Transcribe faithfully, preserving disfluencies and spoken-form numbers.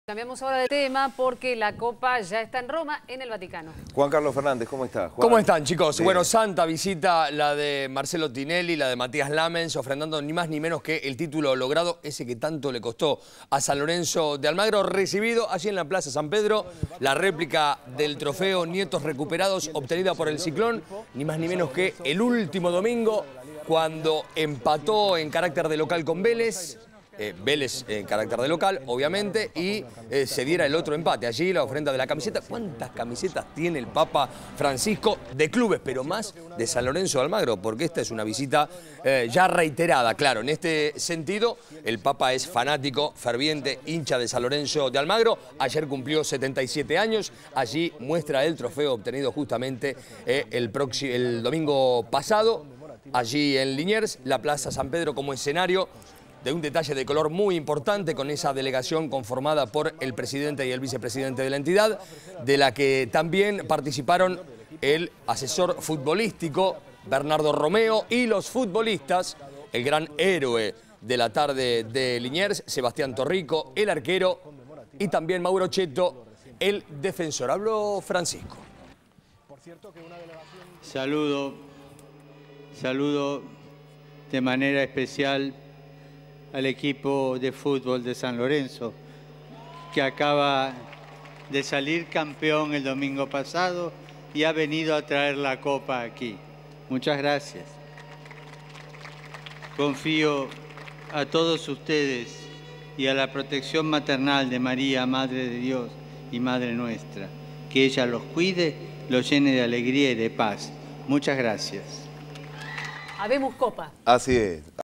Cambiamos ahora de tema porque la Copa ya está en Roma, en el Vaticano. Juan Carlos Fernández, ¿cómo está? Juan. ¿Cómo están, chicos? Bien. Bueno, santa visita la de Marcelo Tinelli, la de Matías Lammens, ofrendando ni más ni menos que el título logrado, ese que tanto le costó a San Lorenzo de Almagro, recibido allí en la Plaza San Pedro, la réplica del trofeo Nietos Recuperados, obtenida por el Ciclón, ni más ni menos que el último domingo, cuando empató en carácter de local con Vélez. Eh, Vélez en carácter de local, obviamente, y eh, se diera el otro empate. Allí la ofrenda de la camiseta. ¿Cuántas camisetas tiene el Papa Francisco de clubes, pero más de San Lorenzo de Almagro? Porque esta es una visita eh, ya reiterada. Claro, en este sentido, el Papa es fanático, ferviente, hincha de San Lorenzo de Almagro. Ayer cumplió setenta y siete años. Allí muestra el trofeo obtenido justamente eh, el, el domingo pasado. Allí en Liniers, la Plaza San Pedro como escenario de un detalle de color muy importante, con esa delegación conformada por el presidente y el vicepresidente de la entidad, de la que también participaron el asesor futbolístico Bernardo Romeo y los futbolistas, el gran héroe de la tarde de Liniers, Sebastián Torrico, el arquero, y también Mauro Cheto, el defensor. Habló Francisco. Saludo, saludo de manera especial al equipo de fútbol de San Lorenzo, que acaba de salir campeón el domingo pasado y ha venido a traer la copa aquí. Muchas gracias. Confío a todos ustedes y a la protección maternal de María, Madre de Dios y Madre nuestra, que ella los cuide, los llene de alegría y de paz. Muchas gracias. Habemos Copa. Así es.